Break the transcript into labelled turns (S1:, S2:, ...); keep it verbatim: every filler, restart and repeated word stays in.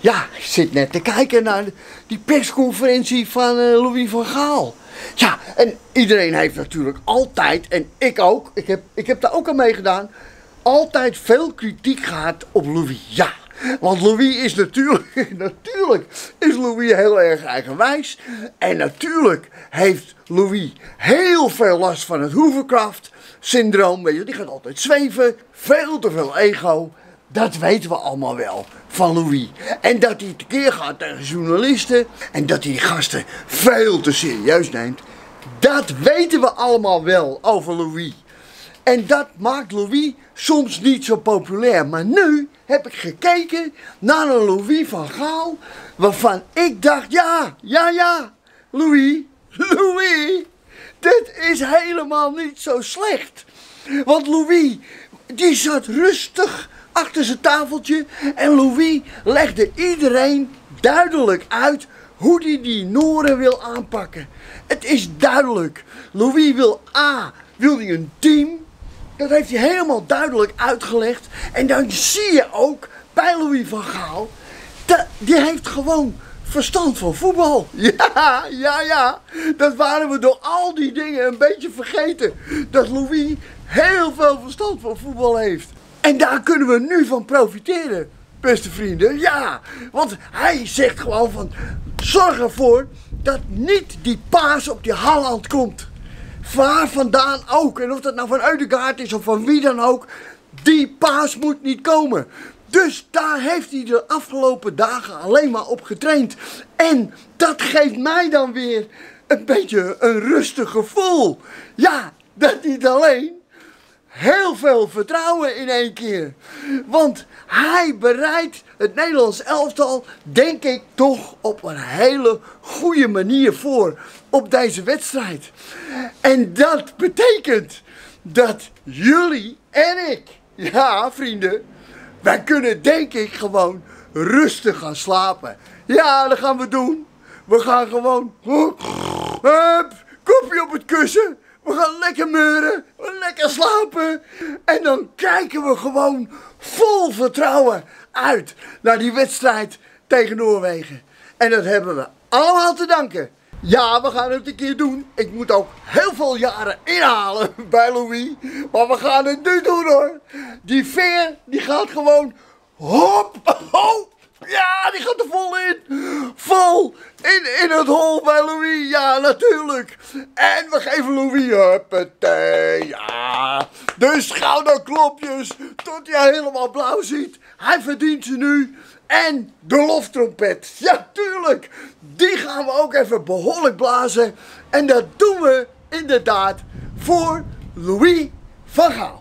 S1: Ja, ik zit net te kijken naar die persconferentie van uh, Louis van Gaal. Ja, en iedereen heeft natuurlijk altijd, en ik ook, ik heb, ik heb daar ook aan meegedaan, altijd veel kritiek gehad op Louis. Ja, want Louis is natuurlijk, natuurlijk is Louis heel erg eigenwijs. En natuurlijk heeft Louis heel veel last van het Hovercraft-syndroom. Weet je, die gaat altijd zweven, veel te veel ego. Dat weten we allemaal wel van Louis. En dat hij tekeer gaat tegen journalisten en dat hij die gasten veel te serieus neemt. Dat weten we allemaal wel over Louis. En dat maakt Louis soms niet zo populair. Maar nu heb ik gekeken naar een Louis van Gaal waarvan ik dacht, ja, ja, ja, Louis, Louis, dit is helemaal niet zo slecht. Want Louis, die zat rustig achter zijn tafeltje en Louis legde iedereen duidelijk uit hoe hij die Noren wil aanpakken. Het is duidelijk. Louis wil A, wil hij een team. Dat heeft hij helemaal duidelijk uitgelegd. En dan zie je ook bij Louis van Gaal, dat, die heeft gewoon verstand van voetbal. Ja, ja, ja. Dat waren we door al die dingen een beetje vergeten. Dat Louis heel veel verstand van voetbal heeft. En daar kunnen we nu van profiteren, beste vrienden. Ja, want hij zegt gewoon van, zorg ervoor dat niet die paas op die Haaland komt. Waar vandaan ook. En of dat nou van Ødegaard is of van wie dan ook. Die paas moet niet komen. Dus daar heeft hij de afgelopen dagen alleen maar op getraind. En dat geeft mij dan weer een beetje een rustig gevoel. Ja, dat niet alleen. Heel veel vertrouwen in één keer. Want hij bereidt het Nederlands elftal, denk ik, toch op een hele goede manier voor op deze wedstrijd. En dat betekent dat jullie en ik, ja vrienden, wij kunnen denk ik gewoon rustig gaan slapen. Ja, dat gaan we doen. We gaan gewoon, hup, kopje op het kussen. We gaan lekker meuren, lekker slapen en dan kijken we gewoon vol vertrouwen uit naar die wedstrijd tegen Noorwegen. En dat hebben we allemaal te danken. Ja, we gaan het een keer doen. Ik moet ook heel veel jaren inhalen bij Louis, maar we gaan het nu doen hoor. Die veer, die gaat gewoon hop, hop. Ja, die gaat er vol in. Vol in, in het hol bij Louis. Ja, natuurlijk. En we geven Louis, huppatee, ja. De schouderklopjes tot hij helemaal blauw ziet. Hij verdient ze nu. En de loftrompet. Ja, tuurlijk. Die gaan we ook even behoorlijk blazen. En dat doen we inderdaad voor Louis van Gaal.